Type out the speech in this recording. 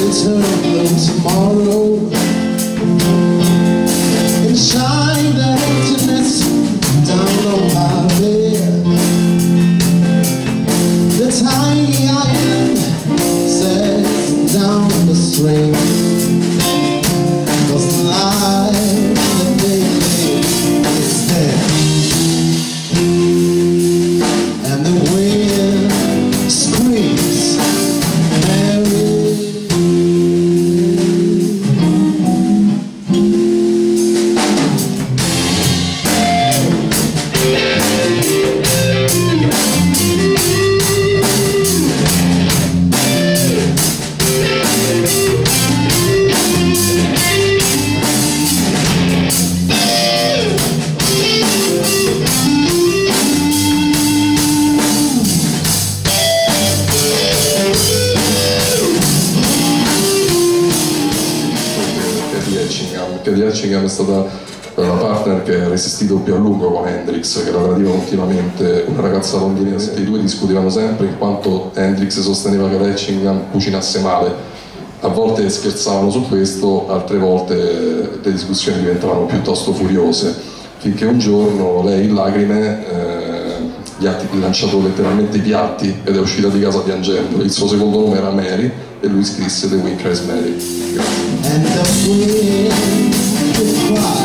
turn blue tomorrow and shine the emptiness down on my bed. The tiny island sets down the stream, 'cause the life that they live is dead. And the wind screams Mary. Katie Etchingham è stata una partner che ha resistito più a lungo con Hendrix, che la tradiva continuamente, una ragazza londinese. I due discutevano sempre in quanto Hendrix sosteneva che Etchingham cucinasse male. A volte scherzavano su questo, altre volte le discussioni diventavano piuttosto furiose, finché un giorno lei in lacrime gli ha lanciato letteralmente i piatti ed è uscita di casa piangendo. Il suo secondo nome era Mary e lui scrisse The Wind Cries Mary. And the wind